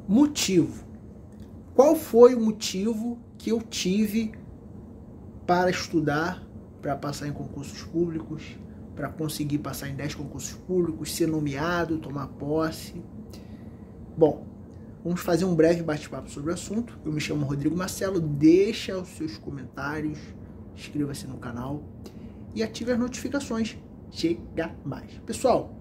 Motivo. Qual foi o motivo que eu tive para estudar, para passar em concursos públicos, para conseguir passar em 10 concursos públicos, ser nomeado, tomar posse? Bom, vamos fazer um breve bate-papo sobre o assunto. Eu me chamo Rodrigo Marcelo, deixa os seus comentários, inscreva-se no canal e ative as notificações. Chega mais. Pessoal,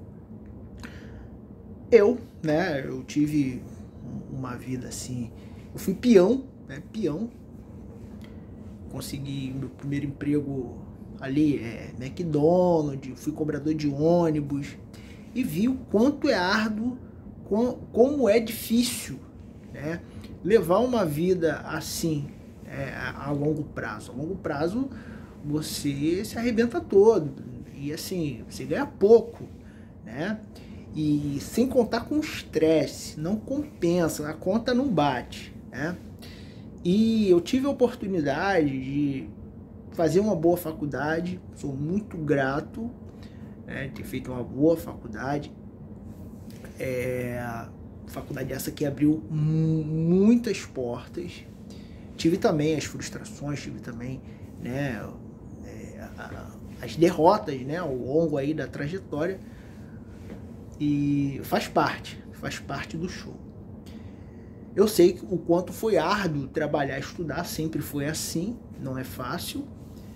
eu tive uma vida assim, eu fui peão, peão, consegui meu primeiro emprego ali, McDonald's, fui cobrador de ônibus e vi o quanto é árduo, como é difícil, né, levar uma vida assim, a longo prazo. A longo prazo você se arrebenta todo e assim, você ganha pouco, né? E sem contar com o estresse, não compensa, a conta não bate, né? E eu tive a oportunidade de fazer uma boa faculdade, sou muito grato, né, ter feito uma boa faculdade. Faculdade essa que abriu muitas portas. Tive também as frustrações, tive também, né, as derrotas, né, ao longo aí da trajetória. E faz parte do show. Eu sei o quanto foi árduo trabalhar, estudar, sempre foi assim, não é fácil.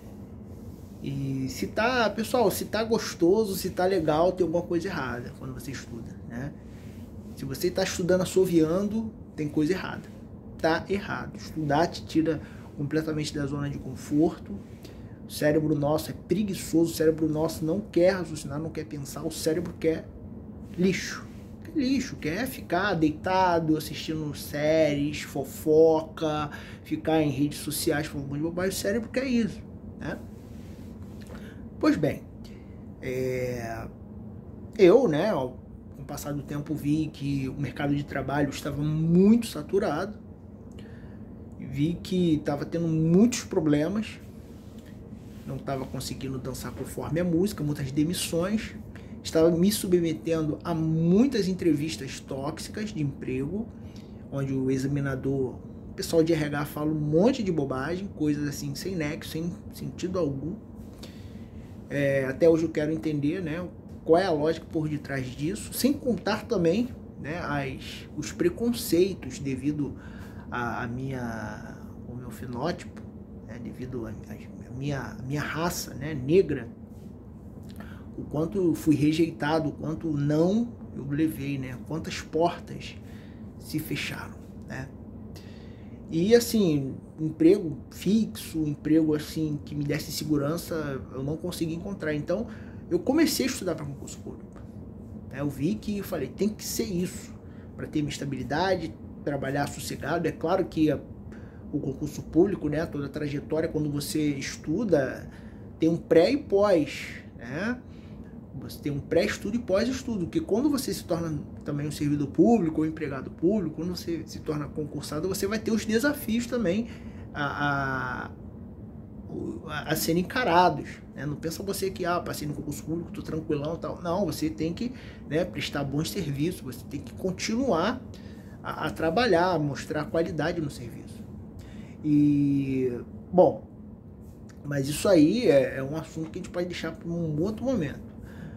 E pessoal, se tá gostoso, se tá legal, tem alguma coisa errada quando você estuda, né? Se você tá estudando assoviando, tem coisa errada. Tá errado. Estudar te tira completamente da zona de conforto. O cérebro nosso é preguiçoso, o cérebro nosso não quer raciocinar, não quer pensar, o cérebro quer lixo. Quer ficar deitado, assistindo séries, fofoca, ficar em redes sociais falando um monte de bobagem. O cérebro quer isso, né? Pois bem, com o passar do tempo, vi que o mercado de trabalho estava muito saturado, vi que estava tendo muitos problemas, não estava conseguindo dançar conforme a música, muitas demissões, estava me submetendo a muitas entrevistas tóxicas de emprego, onde o examinador, o pessoal de RH fala um monte de bobagem, coisas assim sem nexo, sem sentido algum. Até hoje eu quero entender, né, qual é a lógica por detrás disso, sem contar também, né, os preconceitos devido ao meu fenótipo, né, devido à minha raça, né, negra, o quanto eu fui rejeitado, o quanto não eu levei, né, quantas portas se fecharam, né. E assim, emprego fixo, emprego assim que me desse segurança, eu não consegui encontrar. Então, eu comecei a estudar para concurso público. Eu vi que, falei, tem que ser isso, para ter minha estabilidade, trabalhar sossegado. É claro que o concurso público, né, toda a trajetória, quando você estuda, tem um pré e pós, né? Você tem um pré-estudo e pós-estudo, que quando você se torna também um servidor público ou empregado público, quando você se torna concursado, você vai ter os desafios também a serem encarados, né? Não pensa você que, passei no concurso público, tô tranquilão e tal. Não, você tem que, né, prestar bons serviços, você tem que continuar a trabalhar, a mostrar qualidade no serviço. E, bom, mas isso aí é um assunto que a gente pode deixar para um outro momento.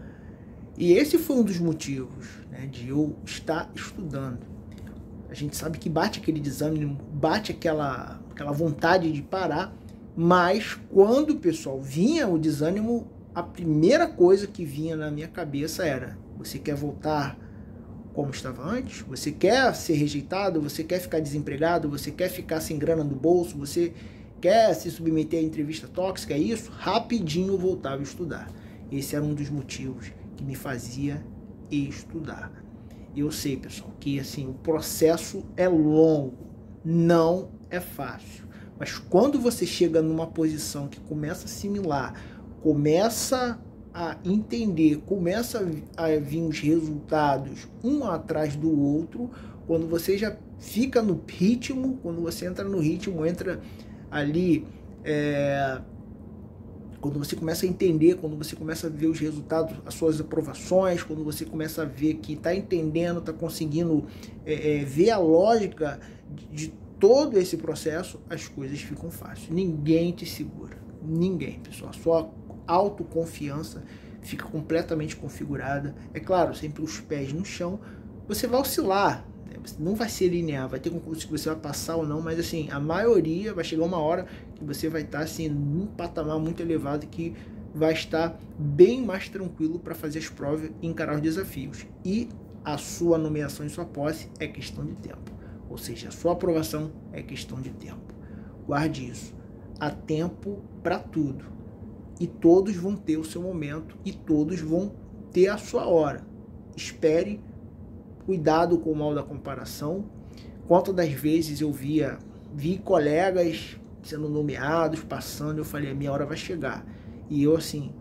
E esse foi um dos motivos, né, de eu estar estudando. A gente sabe que bate aquele desânimo, bate aquela vontade de parar, mas quando, pessoal, vinha o desânimo, a primeira coisa que vinha na minha cabeça era: você quer voltar como estava antes? Você quer ser rejeitado? Você quer ficar desempregado? Você quer ficar sem grana no bolso? Você quer se submeter a entrevista tóxica? É isso? Rapidinho eu voltava a estudar. Esse era um dos motivos que me fazia estudar. Eu sei, pessoal, que assim, o processo é longo, não é fácil. Mas quando você chega numa posição que começa a assimilar, começa a entender, começa a vir os resultados um atrás do outro, quando você já fica no ritmo, quando você entra no ritmo, entra ali Quando você começa a entender, quando você começa a ver os resultados, as suas aprovações, quando você começa a ver que está entendendo, está conseguindo ver a lógica de todo esse processo, as coisas ficam fáceis. Ninguém te segura. Ninguém, pessoal. A sua autoconfiança fica completamente configurada. É claro, sempre os pés no chão. Você vai oscilar, né? Não vai ser linear, vai ter concurso que você vai passar ou não, mas assim, a maioria vai chegar uma hora que você vai estar assim, num patamar muito elevado que vai estar bem mais tranquilo para fazer as provas e encarar os desafios. E a sua nomeação e sua posse é questão de tempo. Ou seja, a sua aprovação é questão de tempo. Guarde isso. Há tempo para tudo. E todos vão ter o seu momento e todos vão ter a sua hora. Espere, cuidado com o mal da comparação. Quantas das vezes eu vi colegas sendo nomeados, passando, eu falei, a minha hora vai chegar. E eu assim,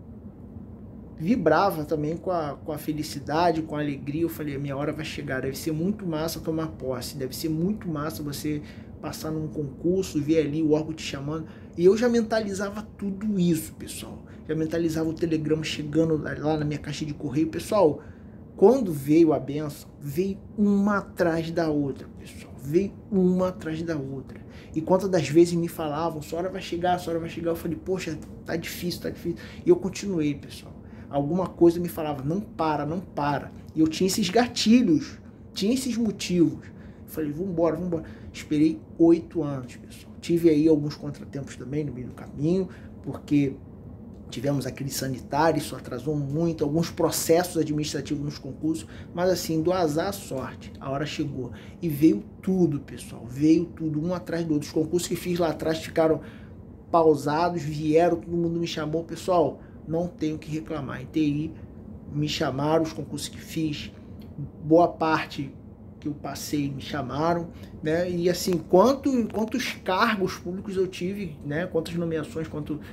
vibrava também com a felicidade, com a alegria. Eu falei, a minha hora vai chegar, deve ser muito massa tomar posse, deve ser muito massa você passar num concurso, ver ali o órgão te chamando. E eu já mentalizava tudo isso, pessoal. Já mentalizava o telegrama chegando lá na minha caixa de correio. Pessoal, quando veio a benção, veio uma atrás da outra, pessoal. Veio uma atrás da outra. E quantas das vezes me falavam, sua hora vai chegar, sua hora vai chegar. Eu falei, poxa, tá difícil, tá difícil. E eu continuei, pessoal. Alguma coisa me falava, não para, não para. E eu tinha esses gatilhos, tinha esses motivos. Eu falei, vambora, vambora. Esperei 8 anos, pessoal. Tive aí alguns contratempos também no meio do caminho, porque tivemos a crise sanitária, isso atrasou muito, alguns processos administrativos nos concursos, mas assim, do azar à sorte, a hora chegou. E veio tudo, pessoal, veio tudo, um atrás do outro. Os concursos que fiz lá atrás ficaram pausados, vieram, todo mundo me chamou. Pessoal, não tenho que reclamar. Em TI, me chamaram, os concursos que fiz, boa parte que eu passei me chamaram, né? E assim, quantos cargos públicos eu tive, né? Quantas nomeações,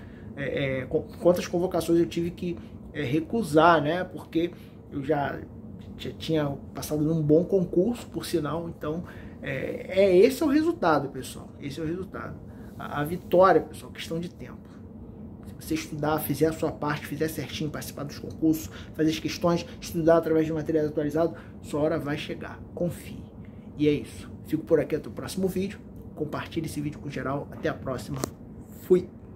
quantas convocações eu tive que recusar, né? Porque eu já tinha passado num bom concurso, por sinal. Então, esse é o resultado, pessoal. Esse é o resultado. A vitória, pessoal, questão de tempo. Se você estudar, fizer a sua parte, fizer certinho, participar dos concursos, fazer as questões, estudar através de materiais atualizados, sua hora vai chegar. Confie. E é isso. Fico por aqui até o próximo vídeo. Compartilhe esse vídeo com geral. Até a próxima. Fui!